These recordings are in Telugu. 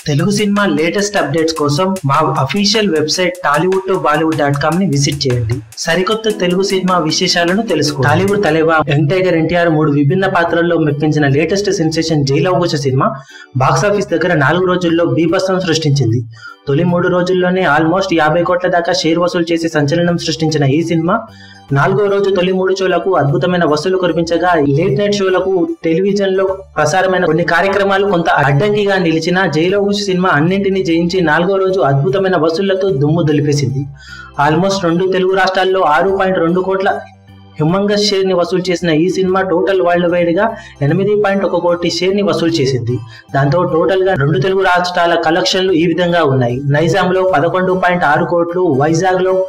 తెలుగు సినిమా లేటెస్ట్ అప్డేట్స్ కోసం మా అఫీషియల్ వెబ్సైట్ tollywood2bollywood.com ని విజిట్ చేయండి. సరికొత్త తెలుగు సినిమా విశేషాలను తెలుసుకోండి. టాలీవుడ్ తలేవా యంగ్ టైగర్ NTR 3 విభిన్న పాత్రల్లో మెప్పించిన లేటెస్ట్ సెన్సేషన్ జైలు కుస సినిమా బాక్సాఫీస్ దగ్గర 4 రోజుల్లో బీభత్సం సృష్టించింది. తొలి 3 రోజుల్లోనే ఆల్మోస్ట్ 50 కోట్ల దాకా షేర్ వసూలు చేసి సంచలనం సృష్టించిన ఈ సినిమా 4వ రోజు తొలి 3 షోలకు అద్భుతమైన వసూలు కురిపించగా లేట్ నైట్ షోలకు టెలివిజన్ లో ప్రసారమైన కొన్ని కార్యక్రమాలు కొంత అడ్డంకిగా నిలిచిన జైలు కుస సినిమా అన్నింటినీ జయించి 4వ రోజు అద్భుతమైన వసూళ్లతో దుమ్ము దులిపేసింది. ఆల్మోస్ట్ 2 తెలుగు రాష్ట్రాల్లో 6.2 కోట్ల హ్యూమంగస్ షేర్ ని వసూలు చేసిన ఈ సినిమా టోటల్ వరల్డ్ వైడ్ గా 8.1 కోటి షేర్ ని వసూలు చేసింది. దాంతో టోటల్ గా 2 తెలుగు రాష్ట్రాల కలెక్షన్లు ఈ విధంగా ఉన్నాయి. నైజాం లో 11.6 కోట్లు, వైజాగ్ లో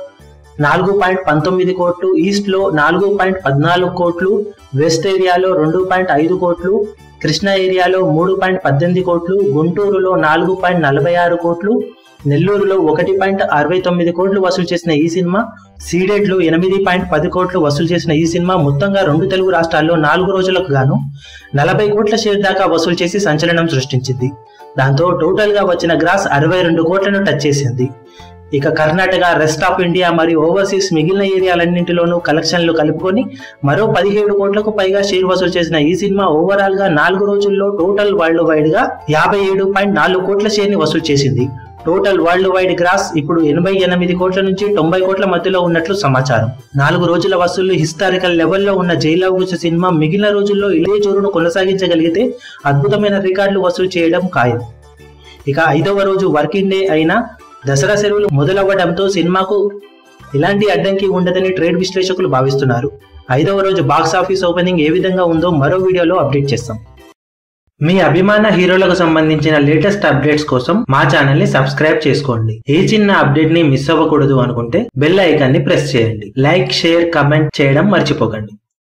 4.19 కోట్లు, ఈస్ట్ లో 4.14 కోట్లు, వెస్ట్ ఏరియాలో 2.5 కోట్లు, కృష్ణా ఏరియాలో 3.18 కోట్లు, గుంటూరులో 4.46 కోట్లు, నెల్లూరులో 1.69 కోట్లు వసూలు చేసిన ఈ సినిమా సీడెడ్ లో 8.10 కోట్లు వసూలు చేసిన ఈ సినిమా మొత్తంగా 2 తెలుగు రాష్ట్రాల్లో 4 రోజులకు గాను 40 కోట్ల షేర్ దాకా వసూలు చేసి సంచలనం సృష్టించింది. దాంతో టోటల్ గా వచ్చిన గ్రాస్ 62 కోట్లను టచ్ చేసింది. ఇక కర్ణాటక, రెస్ట్ ఆఫ్ ఇండియా మరియు ఓవర్సీస్ మిగిలిన ఏరియాలన్నింటిలోనూ కలెక్షన్లు కలుపుకొని మరో 17 కోట్లకు పైగా షేర్ వసూలు చేసిన ఈ సినిమా ఓవరాల్ గా 4 రోజుల్లో టోటల్ వరల్డ్ వైడ్ గా 57.4 కోట్ల షేర్ ని వసూలు చేసింది. టోటల్ వరల్డ్ వైడ్ గ్రాస్ ఇప్పుడు 88 కోట్ల నుంచి 90 కోట్ల మధ్యలో ఉన్నట్లు సమాచారం. 4 రోజుల వసూళ్లు హిస్టారికల్ లెవెల్లో ఉన్న జైలు కుస సినిమా మిగిలిన రోజుల్లో ఇదే జోరును కొనసాగించగలిగితే అద్భుతమైన రికార్డులు వసూలు చేయడం ఖాయం. ఇక 5వ రోజు వర్కింగ్ డే అయిన దసరా సెలవులు మొదలవ్వడంతో సినిమాకు ఇలాంటి అడ్డంకి ఉండదని ట్రేడ్ విశ్లేషకులు భావిస్తున్నారు. 5వ రోజు బాక్స్ ఆఫీస్ ఓపెనింగ్ ఏ విధంగా ఉందో మరో వీడియోలో అప్డేట్ చేస్తాం. మీ అభిమాన హీరోలకు సంబంధించిన లేటెస్ట్ అప్డేట్స్ కోసం మా ఛానల్ ని సబ్స్క్రైబ్ చేసుకోండి. ఏ చిన్న అప్డేట్ ని మిస్ అవ్వకూడదు అనుకుంటే బెల్ ఐకాన్ ని ప్రెస్ చేయండి. లైక్, షేర్, కమెంట్ చేయడం మర్చిపోకండి.